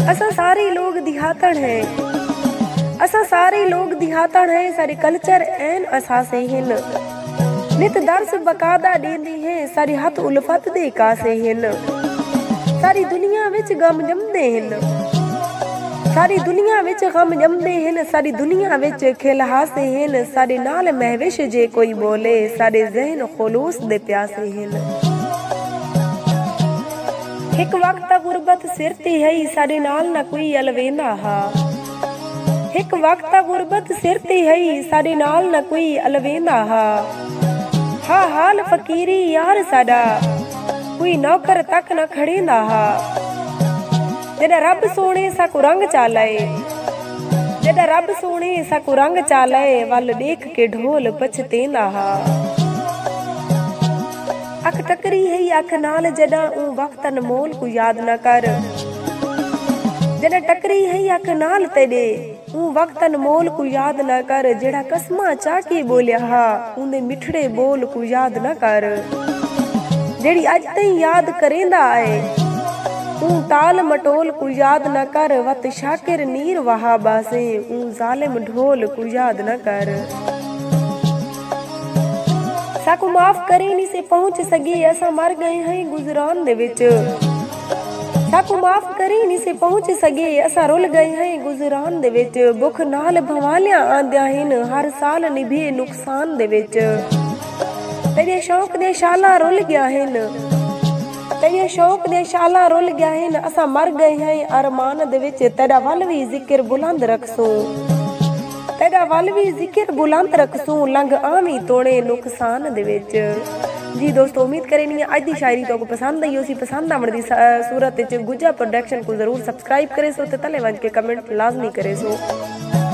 असा सारे लोग दिहातड़ है, असा सारे लोग दिहातड़ है, सारे कल्चर एन असासे हिन। नित दर्स बकादा देंदी है, सारे हथ उल्फत दे कासे हिन। सारी दुनिया विच गम जमदे हिन, सारी दुनिया विच गम जमदे हिन, सारी दुनिया विच खिल हासे हिन। सारे नाल महविश जे कोई बोले, सारे ज़हन खुलूस दे प्यासे हिन। एक वक्त गुरबत सिर ते है, सारे नाल ना कोई अलवेंदा हा। एक वक्त गुरबत सिर ते है, सारे नाल ना कोई अलवेंदा हा। हा हाल फकीरी यार साडा, कोई नौकर तक न खड़ेंदा हा। जड़ा रब सोने साकू रंग चालाए, जड़ा रब सोने साकू रंग चालाए, वल देख के ढोल पछतेंदा हा। अख टकरी है अख नाल जड़ा ऊ वक्त अनमोल को याद न कर। जड़ा टकरी है अख नाल तेरे ऊ वक्त अनमोल को याद न कर। जड़ा कसमा चाके बोलिया हा, उंदे मिठड़े बोल को याद न कर। जेड़ी अज तई याद करेंदा आए, ऊ टाल मटोल को याद न कर। वत शाकिर नीर वहा बासे, ऊ जालिम ढोल को याद न कर। साकू माफ करे नी से पहुंच सके, असा मर गए हैं गुजरान दे विच। साकू माफ करे नी से पहुंच सके, असा रुल गए हैं गुजरान दे विच। भुख नाल भवालियां आंदिया हिन, हर साल निभे नुकसान दे विच। तेरे शौक दे शाला रुल गया हिन, तेरे शौक दे शाला रुल गया हिन। असा मर गए हैं अरमान दे विच, तेरा वल भी जिक्र बुलंद रखसूं, तेरा वल भी जिक्र बुलंद रखसूं। लंघ आवी तोड़े नुकसान दे विच। जी दोस्तों, उम्मीद करें अज की शायरी तो पसंद आई हो। पसंद आवन की सूरत गुज्जा प्रोडक्शन को जरूर सब्सक्राइब करे सो, तले वंज के कमेंट लाजमी करे सो।